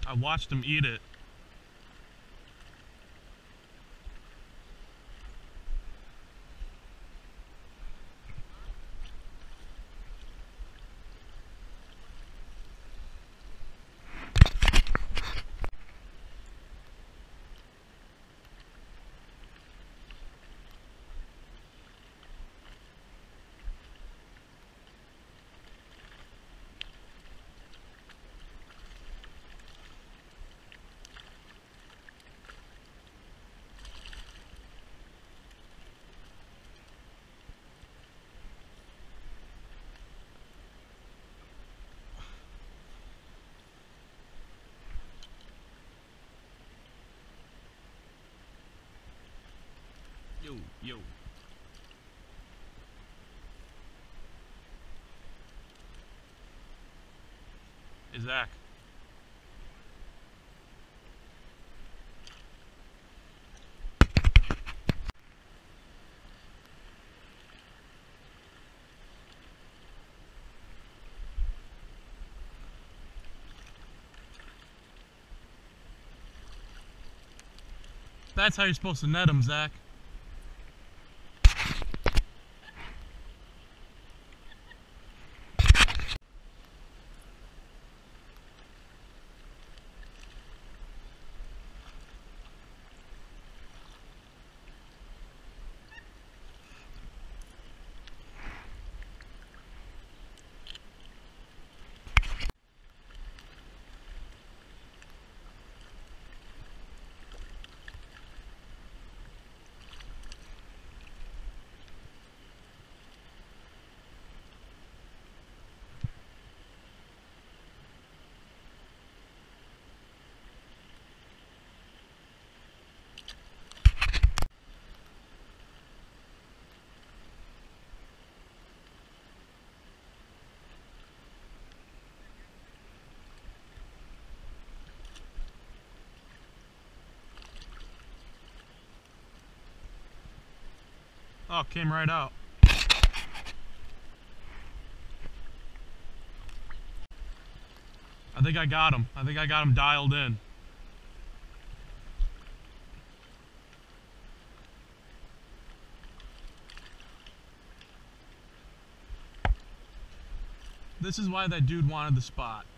I watched him eat it. Yo, yo. Hey, Zach. That's how you're supposed to net them, Zach. Oh, it came right out. I think I got him. I think I got him dialed in. This is why that dude wanted the spot.